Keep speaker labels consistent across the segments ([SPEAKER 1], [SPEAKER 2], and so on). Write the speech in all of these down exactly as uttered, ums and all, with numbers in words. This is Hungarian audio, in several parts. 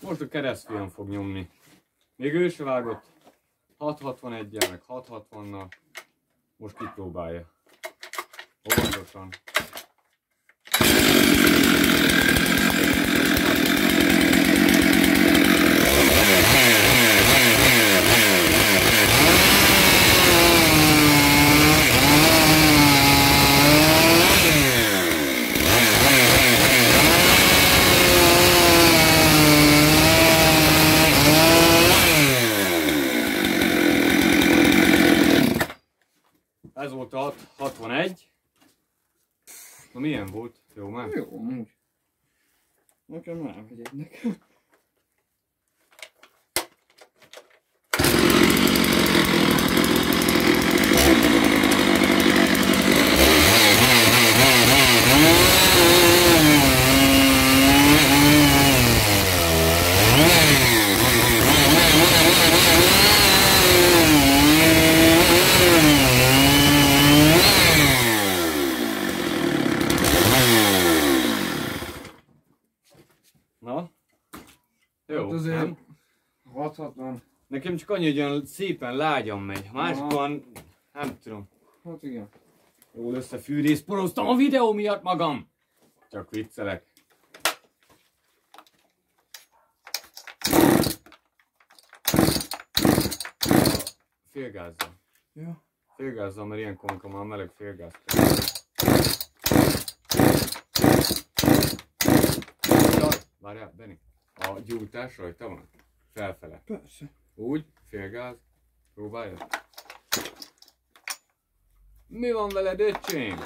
[SPEAKER 1] Most a keresztfiam fog nyomni. Még ő se vágott hat hatvaneggyel, meg hat hatvannal. Most kipróbálja. Óvatosan. Ez volt a hat hatvanegy. Na milyen volt? Jó már?
[SPEAKER 2] Jó, úgy. Nekem nem hegyednek.
[SPEAKER 1] Na? Jó,
[SPEAKER 2] hát azért
[SPEAKER 1] nem?
[SPEAKER 2] hat hatvan.
[SPEAKER 1] Nekem csak annyi, hogy olyan szépen lágyan megy. Másikon, nem tudom.
[SPEAKER 2] Hát igen.
[SPEAKER 1] Jól összefűrészporoztam a videó miatt magam. Csak viccelek. Félgázzal.
[SPEAKER 2] Ja.
[SPEAKER 1] Félgázzal, mert ilyenkor, amikor már meleg félgáz. Várjál, Benni. A gyújtás rajta van? Felfele.
[SPEAKER 2] Persze.
[SPEAKER 1] Úgy, félgáz. Próbálja. Mi van veled, öcsém?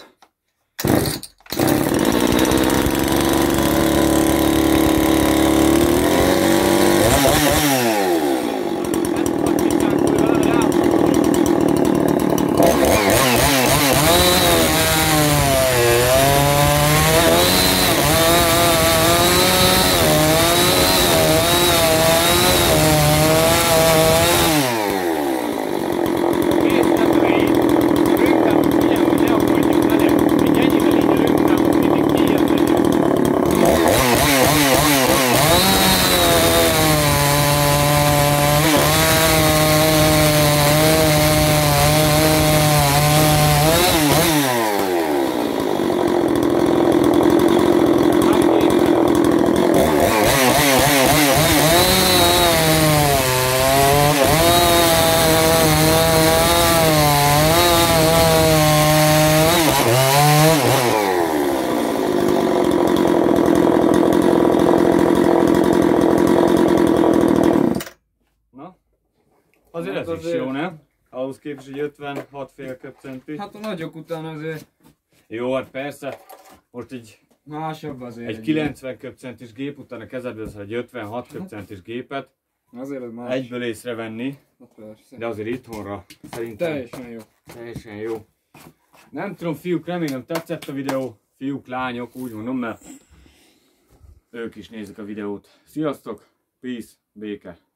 [SPEAKER 1] Azért ez is jó, nem? Ahhoz képest, hogy ötvenhat fél köbcenti.
[SPEAKER 2] Hát a nagyok után azért
[SPEAKER 1] Jó, hát persze. Most egy,
[SPEAKER 2] másabb azért.
[SPEAKER 1] egy kilencven köbcentis gép után a kezedbe veszel egy ötvenhat köbcentis gépet.
[SPEAKER 2] Azért ez más.
[SPEAKER 1] Egyből észrevenni.
[SPEAKER 2] Na persze.
[SPEAKER 1] De azért itthonra szerintem
[SPEAKER 2] Teljesen jó.
[SPEAKER 1] teljesen jó. Nem tudom, fiúk, remélem tetszett a videó. Fiúk, lányok, úgy mondom, mert ők is nézik a videót. Sziasztok, peace, béke.